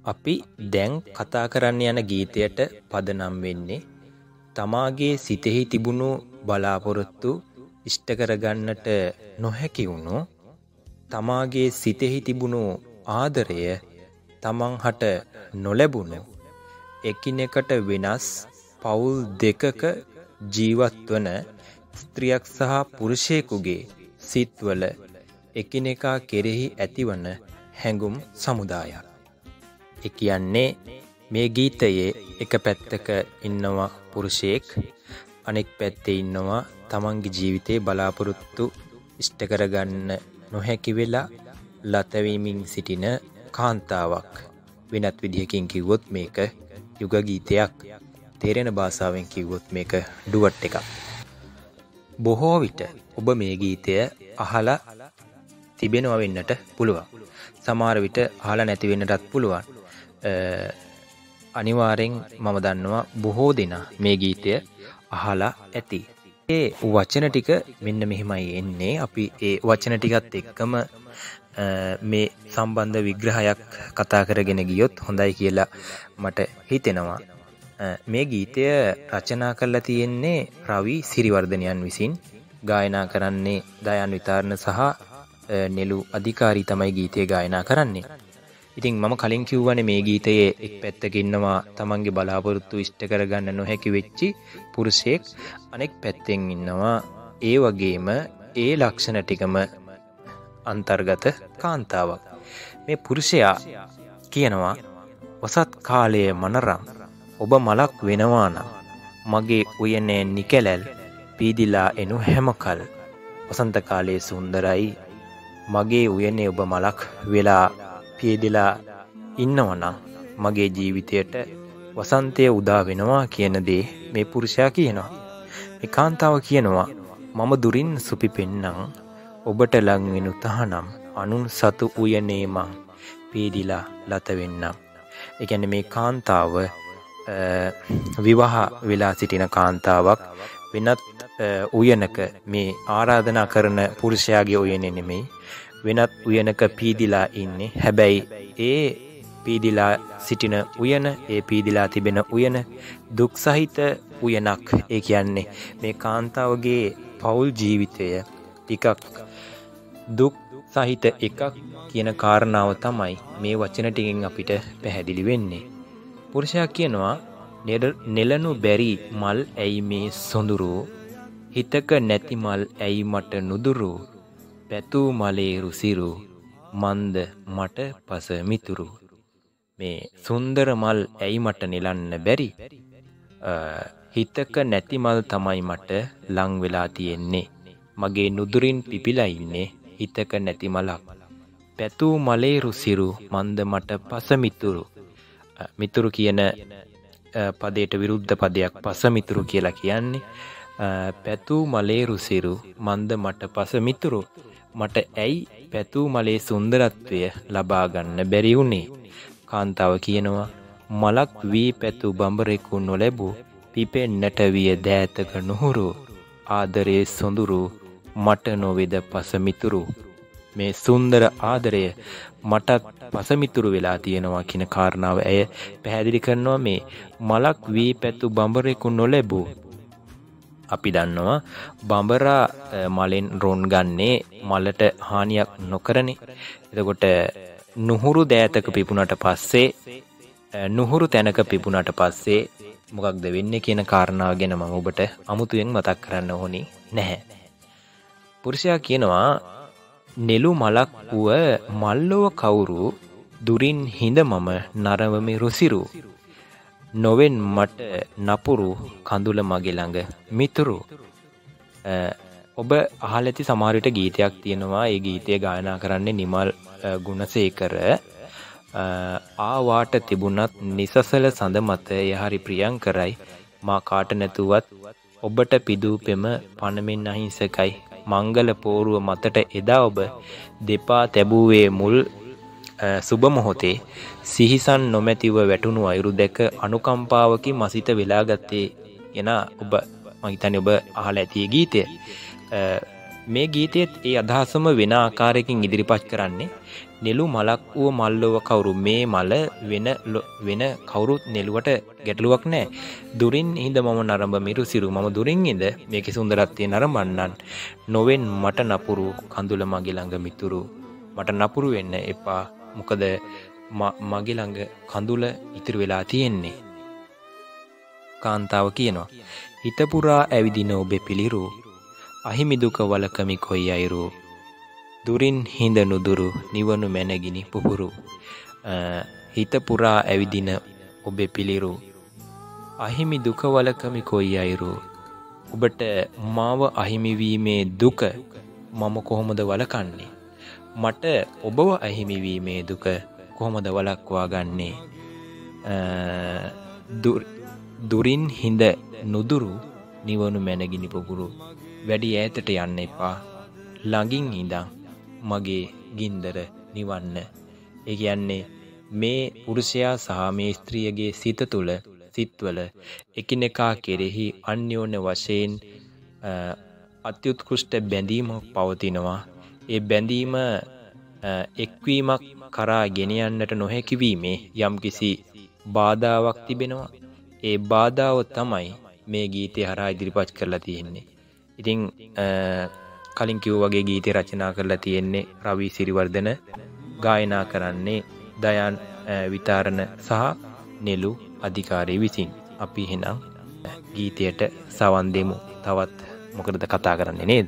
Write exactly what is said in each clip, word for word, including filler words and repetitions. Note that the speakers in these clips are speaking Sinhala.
අපි දැන් කතා කරන්න යන ගීතයට පදනම් වෙන්නේ තමාගේ සිතෙහි තිබුණු බලාපොරොත්තු ඉෂ්ට කරගන්නට නොහැකි වුණු තමාගේ සිතෙහි තිබුණු ආදරය තමන් හට නොලැබුණු එකිනෙකට වෙනස් පවුල් දෙකක ජීවත් වන ස්ත්‍රියක් සහ පුරුෂයෙකුගේ සිත්වල එකිනෙකා කෙරෙහි ඇතිවන හැඟුම් සමුදායක්. ඒ කියන්නේ මේ ගීතයේ එක පැත්තක ඉන්නවා පුරුෂයෙක්, අනෙක් පැත්තේ ඉන්නවා තමන්ගේ ජීවිතේ බලාපොරොත්තු ඉෂ්ට කරගන්න නොහැකි වෙලා ලතවීමින් සිටින කාන්තාවක්. වෙනත් විදිහකින් කිව්වොත් මේක යුග ගීතයක්. තේරෙන භාෂාවෙන් කිව්වොත් මේක ඩුවට් එකක්. බොහෝ විට ඔබ මේ ගීතය අහලා තිබෙනවා වෙන්නට පුළුවන්. සමහර විට අහලා නැති වෙන්නටත් පුළුවන්. අනිවාර්යෙන් මම දන්නවා බොහෝ දෙනා මේ ගීතය අහලා ඇති. ඒ වචන ටික මෙන්න මෙහෙමයි එන්නේ. අපි ඒ වචන ටිකත් එක්කම මේ සම්බන්ධ විග්‍රහයක් කතා කරගෙන ගියොත් හොඳයි කියලා මට හිතෙනවා. මේ ගීතය රචනා කරලා තියෙන්නේ රවි සිරිවර්ධනයන් විසින්. ගායනා කරන්නේ දයන් විතාරණ සහ නෙළු අධිකාරී තමයි ගීතය ගායනා කරන්නේ. ඉතින් මම කලින් කිව්වනේ මේ ගීතයේ එක් පැත්තක ඉන්නවා තමන්ගේ බලාපොරොත්තු ඉෂ්ට කරගන්න නොහැකි වෙච්චි පුරුෂයෙක්, අනෙක් පැත්තෙන් ඉන්නවා ඒ වගේම ඒ ලක්ෂණ ටිකම අන්තර්ගත කාන්තාවක්. මේ පුරුෂයා කියනවා වසත් කාලයේ මනරම් ඔබ මලක් වෙනවා නම් මගේ උයනේ නිකැලල් පීදිලා එනු හැමකල්. වසන්ත කාලයේ සුන්දරයි, මගේ උයනේ ඔබ මලක් වෙලා පීදිලා ඉන්නවනම් මගේ ජීවිතයට වසන්තය උදා වෙනවා කියන දේ මේ පුරුෂයා කියනවා. මේ කාන්තාව කියනවා මම දුරින් සුපිපෙන්නම් ඔබට ලං වෙනු තහනම් අනුන් සතු උයනේ මං පීදිලා ලත වෙන්නම්. ඒ කියන්නේ මේ කාන්තාව විවාහ වෙලා සිටින කාන්තාවක් වෙනත් උයනක මේ ආරාධනා කරන පුරුෂයාගේ උයනේ නෙමෙයි වෙනත් උයනක පීදිලා ඉන්නේ. හැබැයි ඒ පීදිලා සිටින උයන, ඒ පීදිලා තිබෙන උයන දුක් සහිත උයනක්. ඒ කියන්නේ මේ කාන්තාවගේ පෞල් ජීවිතය ටිකක් දුක් සහිත එකක් කියන කාරණාව තමයි මේ වචන ටිකෙන් අපිට පැහැදිලි වෙන්නේ. පුරුෂයා කියනවා නෙලනු බැරි මල් ඇයි මේ සොඳුරු, හිතක නැති මල් ඇයි මට නුදුරු, පැතූ මලේ රුසිරු මන්ද මට පස මිතුරු. මේ සුන්දර මල් ඇයි මට නෙලන්න බැරි, හිතක නැති මල් තමයි මට ලං වෙලා තියෙන්නේ, මගේ නුදුරින් පිපිලා ඉන්නේ හිතක නැති මලක්, පැතූ මලේ රුසිරු මන්ද මට පස මිතුරු. මිතුරු කියන පදයට විරුද්ධ පදයක් පස මිතුරු කියලා කියන්නේ. පැතූ මලේ රුසිරු මන්ද මට පස මිතුරු, මට ඇයි පැතූ මලේ සුන්දරත්වය ලබා ගන්න බැරි වුණේ. කාන්තාව කියනවා මලක් වී පැතු බඹරෙකු නොලැබූ පිපෙන්නට විය දෑතක නුහුරු, ආදරයේ සොඳුරු මට නොවේද පස මිතුරු. මේ සුන්දර ආදරය මටත් පසමිතුරු වෙලා තියෙනවා කියන කාරණාව ඇය පැහැදිලි කරනවා. මේ මලක් වී පැතු බඹරෙකු නොලැබූ, අපි දන්නවා බඹරා මලෙන් රොන් ගන්නේ මලට හානියක් නොකරනේ. එතකොට නුහුරු දෑතක පිපුණට පස්සේ, නුහුරු තැනක පිපුණට පස්සේ මොකක්ද වෙන්නේ කියන කාරණාව ගැන මම ඔබට අමුතුවෙන් මතක් කරන්න ඕනි නැහැ. පුරුෂයා කියනවා නෙළු මලක් වුව මල්ලොව කවුරු, දුරින් හිඳ මම නරවමි රුසිරු, නොවෙන් මට නපුරු කඳුල මගේ ළඟ මිතුරු. ඔබ අහලා ඇති සමහර විට ගීතයක් තියෙනවා. ඒ ගීතය ගායනා කරන්නේ නිමල් ගුණසේකර. ආවාට තිබුණත් නිසසල සඳ මත යහරි ප්‍රියංකරයි, මා කාට නැතුවත් ඔබට පිදූ පෙම පණමෙන් අහිංසකයි, මංගල පෝරුව මතට එදා ඔබ දෙපා තැබුවේ මුල් සුබ මොහොතේ සිහිසන් නොමැතිව වැටුණු අයුරු දැක අනුකම්පාවකින් මසිත වෙලා ගත්තේ එන ඔබ මම හිතන්නේ ඔබ අහලා ඇති ගීතය. මේ ගීතයේත් ඒ අදහසම වෙන ආකාරයකින් ඉදිරිපත් කරන්නේ නෙළු මලක් වූ මල්ලව කවුරු මේ මල වෙන වෙන කවුරුත් නෙළුවට ගැටලුවක් නැහැ. දුරින් හිඳ මම නරඹ මිරු සිරු මම දුරින් ඉඳ මේකේ සුන්දරත්වය නරඹන්නන්. නොවෙන් මට නපුරු කඳුල මගේ ළඟ මිතුරු. මට නපුරු වෙන්න එපා. මොකද මගේ ළඟ කඳුල ඉතුරු වෙලා තියෙන්නේ. කාන්තාව කියනවා හිත පුරා ඇවිදින ඔබේ පිළිරු අහිමි දුක වලකමි කොයි අයරු. දුරින් හිඳ නුදුරු නිවනු මැනගිනි පුපුරු. හිත පුරා ඇවිදින ඔබේ පිළිරු අහිමි දුක වලකමි කොයි අයරු. ඔබට මාව අහිමි වීමේ දුක මම කොහොමද වලකන්නේ? මට ඔබව අහිමි වීමේ දුක කොහොමද වලක්වා ගන්නේ? දුරින් හිඳ නුදුරු නිවනු මැනගිනි පුපුරු. වැඩි ඈතට යන්න එපා. ළඟින් ඉඳන් මගේ ගින්දර නිවන්න. ඒ කියන්නේ මේ පුරුෂයා සහ මේ ස්ත්‍රියගේ සිත තුළ සිත්වල එකිනෙකා කෙරෙහි අන්‍යෝන්‍ය වශයෙන් අත්‍යුත්කෘෂ්ඨ බැඳීමක් පවතිනවා. ඒ බැඳීම එක්වීමක් කරා ගෙන යන්නට නොහැකි වීමේ යම්කිසි බාධාවක් තිබෙනවා. ඒ බාධාව තමයි මේ ගීතය හරහා ඉදිරිපත් කරලා තියෙන්නේ. ඉතින් කලින් කිව්වා වගේ ගීතය රචනා කරලා තියෙන්නේ රවි සිරිවර්ධන, ගායනා කරන්නේ දයන් විතාරණ සහ නෙළු අධිකාරී විසින්. අපි එහෙනම් ගීතයට සවන් දෙමු. තවත් මොකටද කතා කරන්නේ නේද?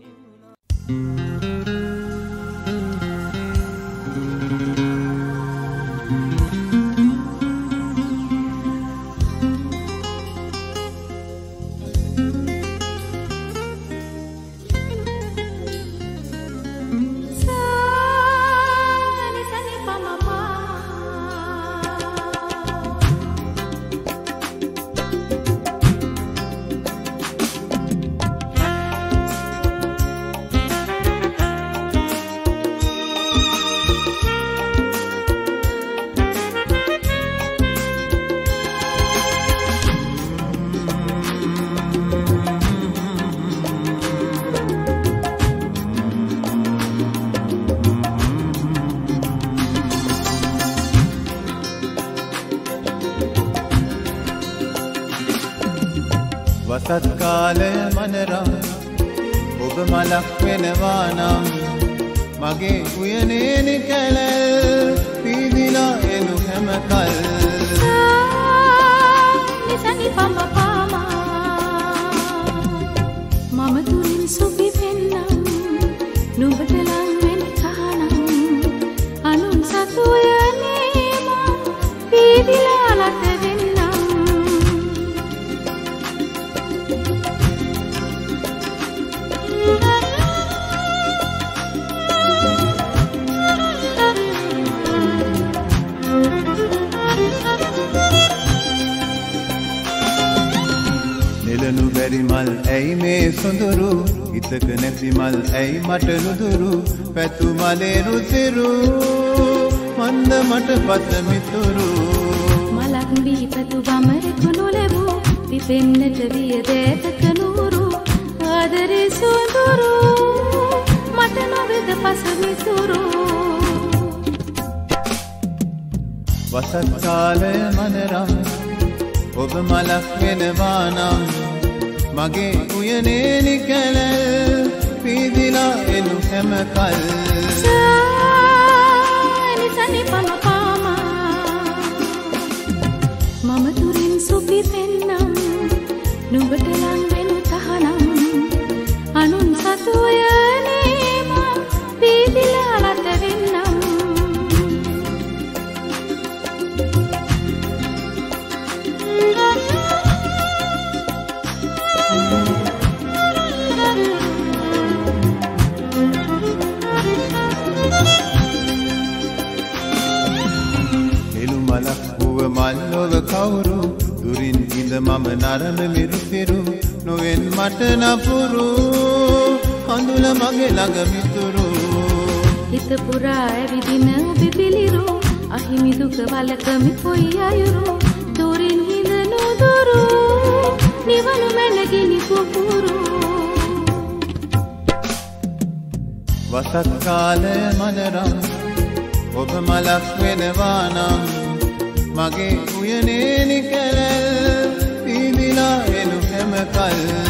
සත්කාලය මනරම් ඔබ මලක් වෙනවා නම් මගේ උයනේ නිකැලල් පීදිලා එනු හැමකල් නිසනි පම පාමා මම තුරින් සුපි පෙන්නම් නුඹට ලං වෙන කහනම් අනුන් සතු උයනේ මම පීදිලා ලත වෙන්නම් නෙලනු බැරි මල් ඇයි මේ සොඳුරු හිතක නැති මල් ඇයි මට නුදුරු පැතු මලේ රුසිරු මන්ද මට පත මිතුරු මලක් දීපතු බමරෙකු නොලැබූ පිපෙන්නට විය දෑතක නూరు ආදරේ සොඳුරු මට නොවෙද පස මිතුරු වසත් කාලය මනරම් ඔබ මලක් වෙනවා නම් මගේ උයනේ නිකැලල් පීදිලා එනු හැමකල් නිසනි පම පාමා මම තුරින් සුපි පෙන්නම් නුඹට ලං වෙනු තහනම් අනුන් සතු උයනේ මම පීදිලා ලත වෙන්නම් මල්ලොව කවුරු දුරින් ඉඳ මම නරඹ මිරුසිරු නොවෙන් මට නපුරු හඳුල මගේ ළඟ මිතුරු හිත පුරා ඇවිදින ඔබේ පිළිරු අහිමි දුක වලකමි කොයි අයුරු දුරින් හිඳ නුදුරු නිවනු මැනගිනි පුපුරු වසත් කාලය මනරම් ඔබ මලක් වෙනවා නම් මගේ උයනේ නිකලල් පීදිලා එනු හැම කල්